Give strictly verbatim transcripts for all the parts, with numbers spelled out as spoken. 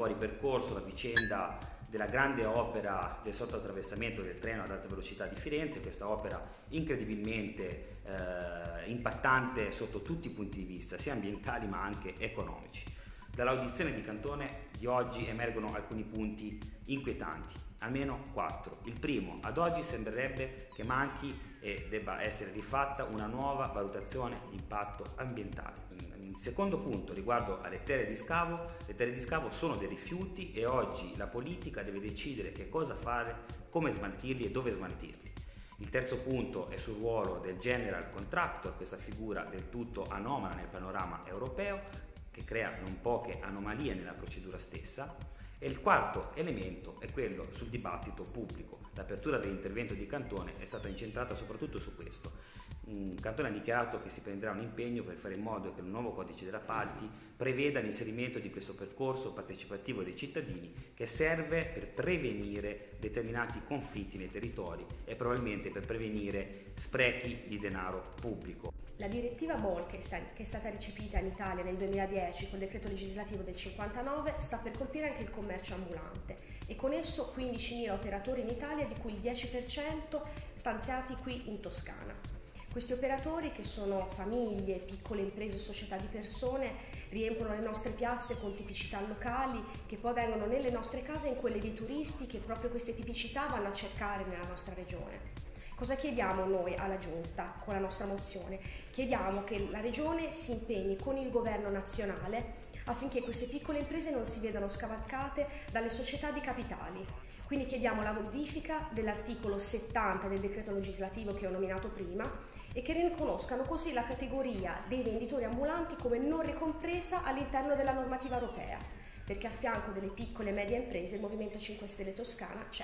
ripercorso la vicenda della grande opera del sottoattraversamento del treno ad alta velocità di Firenze, questa opera incredibilmente eh, impattante sotto tutti i punti di vista, sia ambientali ma anche economici. Dall'audizione di Cantone di oggi emergono alcuni punti inquietanti, almeno quattro. Il primo, ad oggi sembrerebbe che manchi e debba essere rifatta una nuova valutazione di impatto ambientale. Il secondo punto, riguardo alle terre di scavo, le terre di scavo sono dei rifiuti e oggi la politica deve decidere che cosa fare, come smaltirli e dove smaltirli. Il terzo punto è sul ruolo del general contractor, questa figura del tutto anomala nel panorama europeo, che crea non poche anomalie nella procedura stessa. E il quarto elemento è quello sul dibattito pubblico. L'apertura dell'intervento di Cantone è stata incentrata soprattutto su questo. Cantone ha dichiarato che si prenderà un impegno per fare in modo che il nuovo codice degli appalti preveda l'inserimento di questo percorso partecipativo dei cittadini, che serve per prevenire determinati conflitti nei territori e probabilmente per prevenire sprechi di denaro pubblico. La direttiva Bolkestein, che è stata recepita in Italia nel duemiladieci col decreto legislativo del cinquantanove, sta per colpire anche il commercio ambulante e con esso quindicimila operatori in Italia, di cui il dieci per cento stanziati qui in Toscana. Questi operatori, che sono famiglie, piccole imprese o società di persone, riempiono le nostre piazze con tipicità locali che poi vengono nelle nostre case in quelle dei turisti che proprio queste tipicità vanno a cercare nella nostra regione. Cosa chiediamo noi alla Giunta con la nostra mozione? Chiediamo che la Regione si impegni con il Governo nazionale affinché queste piccole imprese non si vedano scavalcate dalle società di capitali. Quindi chiediamo la modifica dell'articolo settanta del decreto legislativo che ho nominato prima e che riconoscano così la categoria dei venditori ambulanti come non ricompresa all'interno della normativa europea, perché a fianco delle piccole e medie imprese il Movimento cinque Stelle Toscana c'è.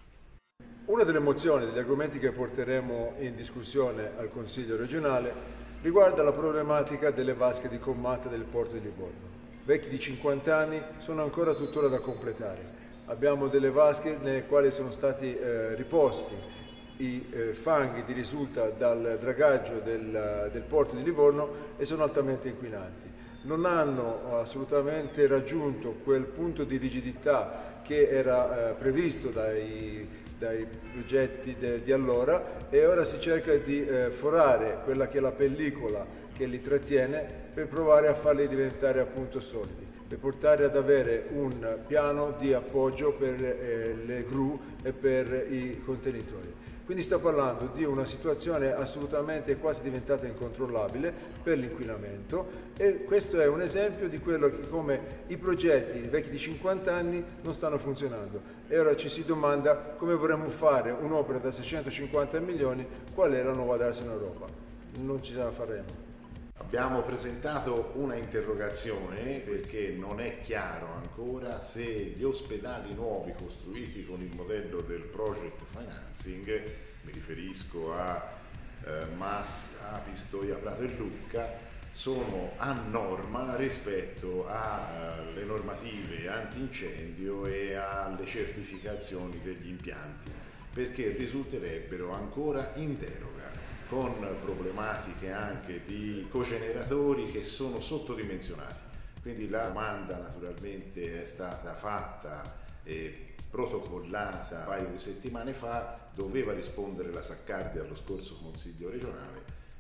Una delle mozioni, degli argomenti che porteremo in discussione al Consiglio regionale riguarda la problematica delle vasche di Commatta del porto di Livorno. Vecchi di cinquanta anni, sono ancora tuttora da completare. Abbiamo delle vasche nelle quali sono stati eh, riposti i eh, fanghi di risulta dal dragaggio del, del porto di Livorno e sono altamente inquinanti. Non hanno assolutamente raggiunto quel punto di rigidità che era eh, previsto dai dai progetti de, di allora, e ora si cerca di eh, forare quella che è la pellicola che li trattiene per provare a farli diventare appunto solidi, per portare ad avere un piano di appoggio per eh, le gru e per i contenitori. Quindi sto parlando di una situazione assolutamente quasi diventata incontrollabile per l'inquinamento, e questo è un esempio di quello che come i progetti vecchi di cinquanta anni non stanno funzionando, e ora ci si domanda come vorremmo fare un'opera da seicentocinquanta milioni, qual è la nuova darsi in Europa. Non ci la faremo. Abbiamo presentato una interrogazione perché non è chiaro ancora se gli ospedali nuovi costruiti con il modello del project financing, mi riferisco a eh, Mas, a Pistoia, Prato e Lucca, sono a norma rispetto alle normative antincendio e alle certificazioni degli impianti, perché risulterebbero ancora in deroga, con problematiche anche di cogeneratori che sono sottodimensionati. Quindi la domanda naturalmente è stata fatta e protocollata un paio di settimane fa, doveva rispondere la Saccardi allo scorso Consiglio regionale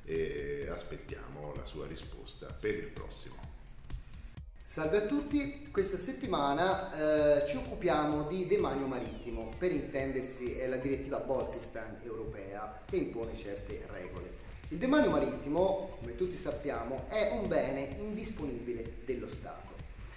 e aspettiamo la sua risposta per il prossimo. Salve a tutti, questa settimana eh, ci occupiamo di demanio marittimo, per intendersi è la direttiva Bolkestein europea che impone certe regole. Il demanio marittimo, come tutti sappiamo, è un bene indisponibile dello Stato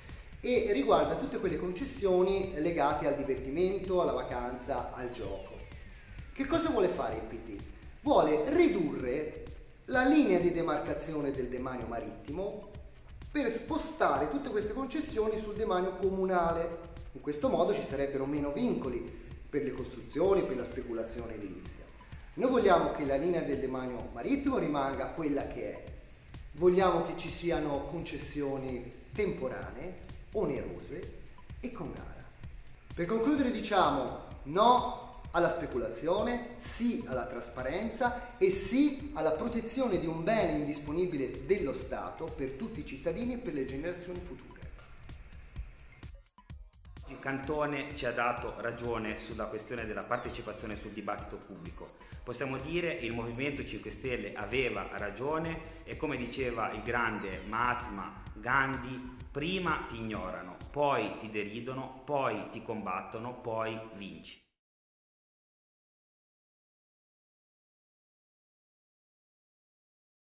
e riguarda tutte quelle concessioni legate al divertimento, alla vacanza, al gioco. Che cosa vuole fare il P D? Vuole ridurre la linea di demarcazione del demanio marittimo per spostare tutte queste concessioni sul demanio comunale. In questo modo ci sarebbero meno vincoli per le costruzioni, per la speculazione edilizia. Noi vogliamo che la linea del demanio marittimo rimanga quella che è. Vogliamo che ci siano concessioni temporanee, onerose e con gara. Per concludere diciamo no alla speculazione, sì alla trasparenza e sì alla protezione di un bene indisponibile dello Stato per tutti i cittadini e per le generazioni future. Cantone ci ha dato ragione sulla questione della partecipazione sul dibattito pubblico. Possiamo dire che il Movimento cinque Stelle aveva ragione e, come diceva il grande Mahatma Gandhi, prima ti ignorano, poi ti deridono, poi ti combattono, poi vinci.